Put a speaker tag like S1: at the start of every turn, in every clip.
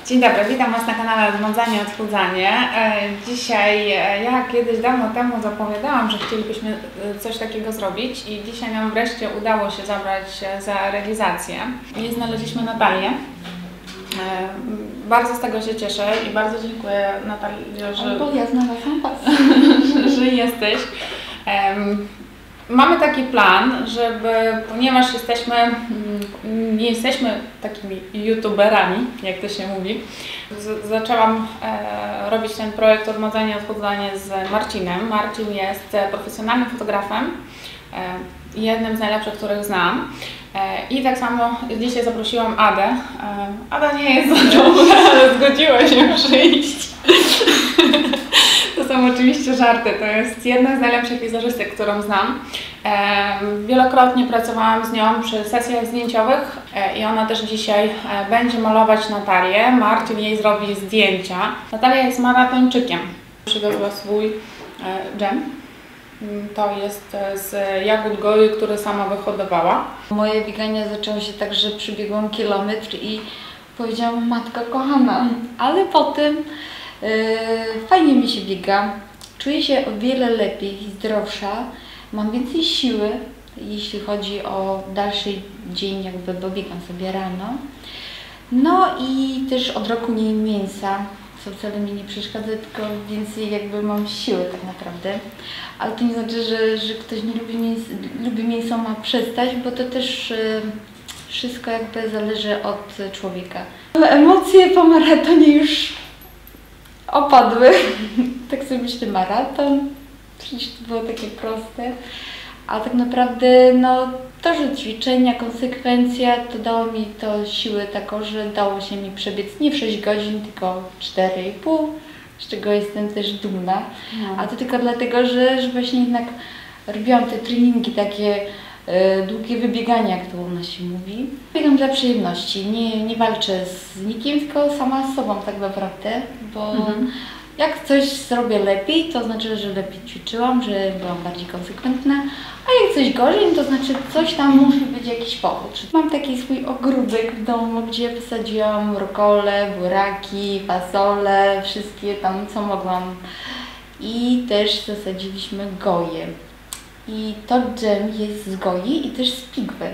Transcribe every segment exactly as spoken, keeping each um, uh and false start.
S1: Dzień dobry, witam Was na kanale Odmądzanie, Odchudzanie. Dzisiaj, ja kiedyś dawno temu zapowiadałam, że chcielibyśmy coś takiego zrobić i dzisiaj nam wreszcie udało się zabrać za realizację. I znaleźliśmy Natalię. Bardzo z tego się cieszę i bardzo dziękuję Natalii, że,
S2: Bo ja znalazłam pas.
S1: że, że jesteś. Mamy taki plan, żeby, ponieważ jesteśmy, nie jesteśmy takimi youtuberami, jak to się mówi, z, zaczęłam e, robić ten projekt Odmądzanie, Odchudzanie z Marcinem. Marcin jest profesjonalnym fotografem, e, jednym z najlepszych, których znam. E, I tak samo dzisiaj zaprosiłam Adę. E, Ada nie jest zadowolona, ale zgodziła się przyjść. To są oczywiście żarty, to jest jedna z najlepszych wizerzystek, którą znam. E, wielokrotnie pracowałam z nią przy sesjach zdjęciowych e, i ona też dzisiaj e, będzie malować Natalię. Marcin jej zrobi zdjęcia. Natalia jest maratończykiem. Przywiozła swój e, dżem. To jest z jagód goi, który sama wyhodowała.
S2: Moje bieganie zaczęło się tak, że przybiegłam kilometr i powiedziałam: matka kochana, ale potem yy, fajnie mi się biega, czuję się o wiele lepiej, zdrowsza, mam więcej siły, jeśli chodzi o dalszy dzień, jakby, bo biegam sobie rano. No i też od roku nie jem mięsa, co wcale mi nie przeszkadza, tylko więcej jakby mam siły tak naprawdę. Ale to nie znaczy, że, że ktoś nie lubi mięsa, lubi mięso, ma przestać, bo to też y, wszystko jakby zależy od człowieka. Ale emocje po maratonie już opadły. Tak sobie myślę, maraton, przecież to było takie proste. A tak naprawdę no, to, że ćwiczenia, konsekwencja, to dało mi to siłę taką, że dało się mi przebiec nie w sześć godzin, tylko cztery i pół, z czego jestem też dumna. No. A to tylko dlatego, że, że właśnie jednak robiłam te treningi takie e, długie wybiegania, jak to u nas się mówi. Biegam dla przyjemności, nie, nie walczę z nikim, tylko sama z sobą tak naprawdę, bo mhm. jak coś zrobię lepiej, to znaczy, że lepiej ćwiczyłam, że byłam bardziej konsekwentna, a jak coś gorzej, to znaczy coś tam musi być jakiś powód. Mam taki swój ogródek w domu, gdzie posadziłam rukole, buraki, fasole, wszystkie tam co mogłam. I też zasadziliśmy goje. I to dżem jest z goi i też z pigwy.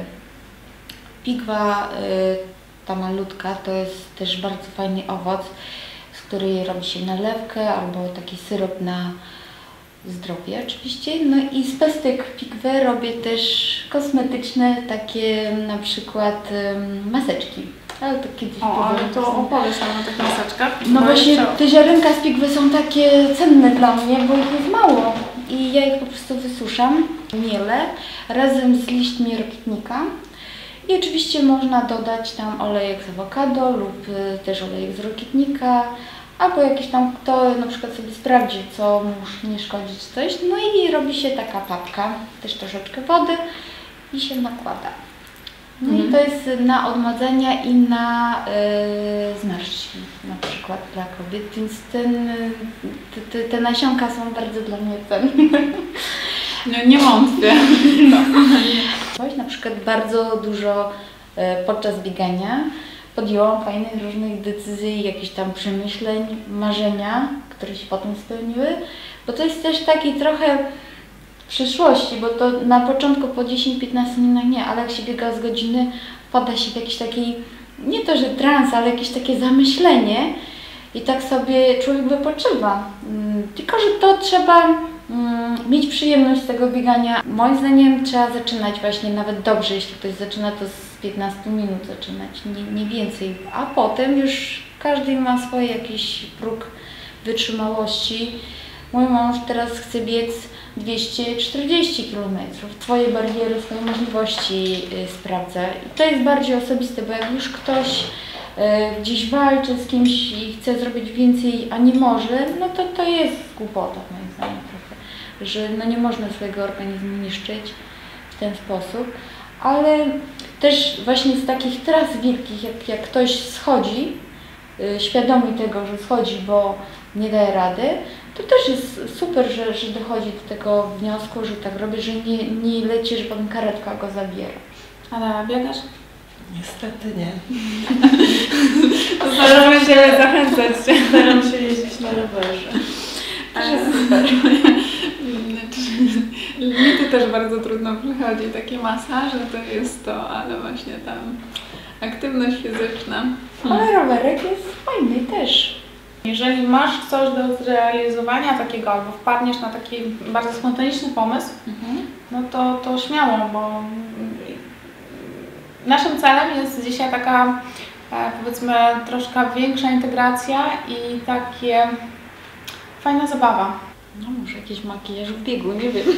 S2: Pigwa, y, ta malutka, to jest też bardzo fajny owoc, z której robi się nalewkę albo taki syrop na zdrowie oczywiście. No i z pestek pigwy robię też kosmetyczne, takie na przykład um, maseczki. Ale to kiedyś
S1: o, ale to opowiesz nam o tych maseczkach.
S2: No właśnie jeszcze... te ziarenka z pigwy są takie cenne dla mnie, bo ich jest mało. I ja ich po prostu wysuszam, mielę razem z liśćmi rokietnika. I oczywiście można dodać tam olejek z awokado lub y, też olejek z rokietnika, albo jakiś tam, kto na przykład sobie sprawdzi, co mu nie szkodzić coś. No i robi się taka papka, też troszeczkę wody i się nakłada. No mhm. i to jest na odmładzania i na y, zmarszczki na przykład dla kobiet, więc ten, te, te, te nasionka są bardzo dla mnie cenne.
S1: Nie, nie wątpię. No.
S2: Coś na przykład bardzo dużo y, podczas biegania podjęłam fajnych różnych decyzji, jakichś tam przemyśleń, marzenia, które się potem spełniły, bo to jest też taki trochę w przyszłości, bo to na początku po dziesięć piętnaście minut nie, ale jak się biega z godziny, wpada się w jakiś taki, nie to, że trans, ale jakieś takie zamyślenie i tak sobie człowiek wypoczywa. Tylko że to trzeba mieć przyjemność z tego biegania. Moim zdaniem trzeba zaczynać właśnie nawet dobrze, jeśli ktoś zaczyna, to z piętnastu minut zaczynać, nie, nie więcej, a potem już każdy ma swój jakiś próg wytrzymałości. Mój mąż teraz chce biec dwieście czterdzieści kilometrów. Swoje bariery, swoje możliwości yy, sprawdza. I to jest bardziej osobiste, bo jak już ktoś yy, gdzieś walczy z kimś i chce zrobić więcej, a nie może, no to to jest głupota moim zdaniem trochę. Że no nie można swojego organizmu niszczyć w ten sposób. Ale też właśnie z takich tras wielkich, jak, jak ktoś schodzi, yy, świadomy tego, że schodzi, bo nie daje rady, to też jest super, że, że dochodzi do tego wniosku, że tak robię, że nie, nie leci, że potem karetka go zabiera.
S1: Ale biegasz?
S3: Niestety nie.
S1: Staram się zachęcać Cię.
S3: Staram się jeździć na rowerze.
S1: Super. Mi to też bardzo trudno przychodzi. Takie masaże to jest to, ale właśnie tam aktywność fizyczna.
S2: Ale rowerek jest fajny też.
S1: Jeżeli masz coś do zrealizowania takiego, albo wpadniesz na taki bardzo spontaniczny pomysł,
S2: Mhm.
S1: no to, to śmiało, bo naszym celem jest dzisiaj taka, e, powiedzmy, troszkę większa integracja i takie fajna zabawa.
S2: No może jakiś makijaż w biegu, nie wiem.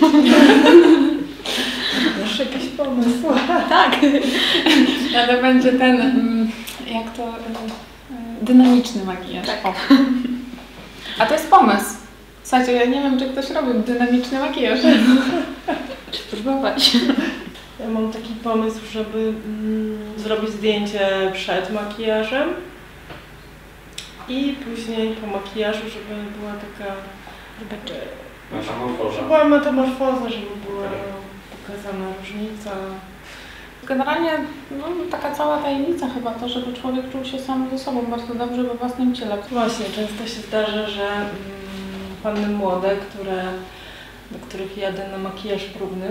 S3: Masz jakiś pomysł?
S1: Tak. Ale będzie ten, mm, jak to, y, y, dynamiczny makijaż.
S2: Tak.
S1: O. A to jest pomysł. Słuchajcie, ja nie wiem, czy ktoś robił dynamiczny makijaż.
S2: Czy próbować?
S3: Ja mam taki pomysł, żeby mm, zrobić zdjęcie przed makijażem i później po makijażu, żeby była taka
S4: Metamorfoza.
S3: była metamorfoza, żeby była pokazana różnica.
S1: Generalnie no, taka cała tajemnica chyba to, żeby człowiek czuł się sam ze sobą bardzo dobrze we własnym ciele.
S3: Właśnie, często się zdarza, że mm, panny młode, które, do których jadę na makijaż próbny,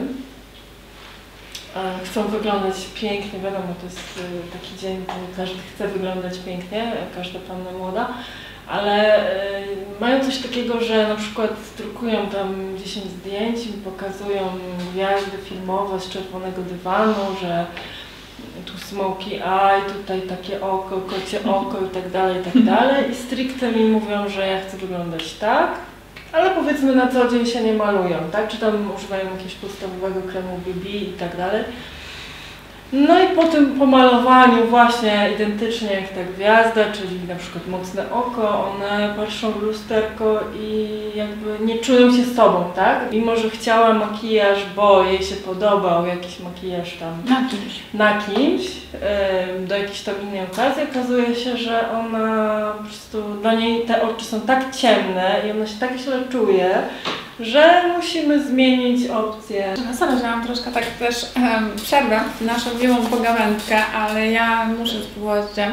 S3: e, chcą wyglądać pięknie, wiadomo, to jest e, taki dzień, kiedy każdy chce wyglądać pięknie, każda panna młoda, ale e, mają coś takiego, że na przykład drukują tam dziesięć zdjęć i pokazują gwiazdy filmowe z czerwonego dywanu, że tu smoky eye, tutaj takie oko, kocie oko i tak dalej, i tak dalej. I stricte mi mówią, że ja chcę wyglądać tak, ale powiedzmy na co dzień się nie malują, tak? Czy tam używają jakiegoś podstawowego kremu B B i tak dalej. No i po tym pomalowaniu właśnie identycznie jak ta gwiazda, czyli na przykład mocne oko, one patrzą w lusterko i jakby nie czują się sobą, tak? Mimo że chciała makijaż, bo jej się podobał jakiś makijaż tam
S2: Na kimś.
S3: na kimś, ym, do jakiejś tam innej okazji, okazuje się, że ona po prostu, dla niej te oczy są tak ciemne i ona się tak źle czuje, że musimy zmienić opcję.
S1: No sorry, że mam troszkę tak też um, przerwę w naszą miłą pogawędkę, ale ja muszę spróbować dżem.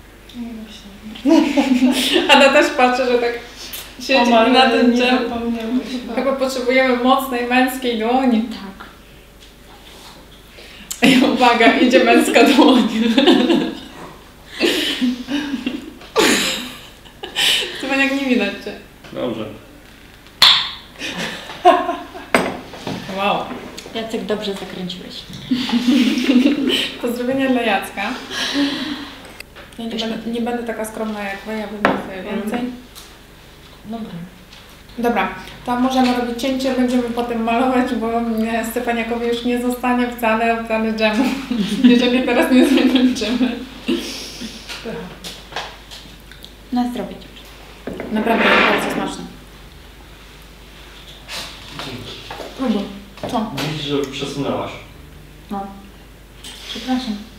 S1: Ada też patrzy, że tak siedzi
S3: O,
S1: na tym
S3: nie
S1: dżem.
S3: zapomniałyśmy.
S1: Chyba potrzebujemy mocnej męskiej dłoni.
S2: Tak.
S1: I uwaga, idzie męska dłoń. Chyba jak nie widać cię.
S4: Dobrze.
S1: Wow.
S2: Jacek, dobrze zakręciłeś.
S1: Pozdrowienia dla Jacka. Ja nie będę, nie będę taka skromna jak wy, ja bym sobie więcej.
S3: Dobra.
S1: Dobra, to możemy robić cięcie, będziemy potem malować, bo e, Stefaniakowi już nie zostanie wcale, wcale dżemu, jeżeli teraz nie zakończymy.
S2: Na zdrowie.
S1: Naprawdę jest bardzo smaczne.
S4: Dzięki.
S1: Próbuj. Co?
S4: Widzisz, że przesunęłaś.
S1: No. Przepraszam.